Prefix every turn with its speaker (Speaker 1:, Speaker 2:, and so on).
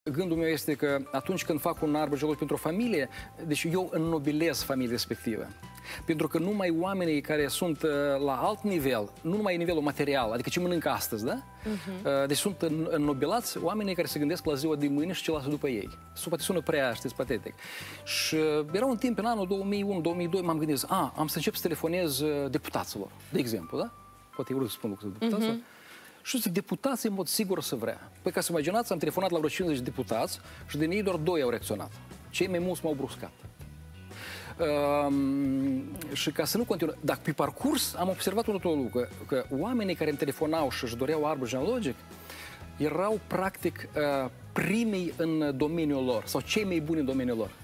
Speaker 1: gândul meu este că atunci când fac un arbre genealogic pentru o familie, deci eu înnobilez familia respectivă. Pentru că numai oamenii care sunt la alt nivel, nu numai nivelul material, adică ce mănâncă astăzi, da? Deci sunt înnobilați oamenii care se gândesc la ziua de mâine și ce lasă după ei. Poate sună prea, știți, patetic. Și era un timp, în anul 2001-2002, m-am gândit, am să încep să telefonez deputaților, de exemplu, da? Poate eu să spun lucrul deputaților. Și zic, deputații, în mod sigur, o să vrea. Păi, ca să imaginați, am telefonat la vreo 50 deputați și din ei doar 2 au reacționat. Cei mai mulți m-au bruscat. Și ca să nu continuă, dacă pe parcurs am observat următorul lucru, că oamenii care îmi telefonau și își doreau arbor genealogic erau, practic, primii în domeniul lor, sau cei mai buni în domeniul lor.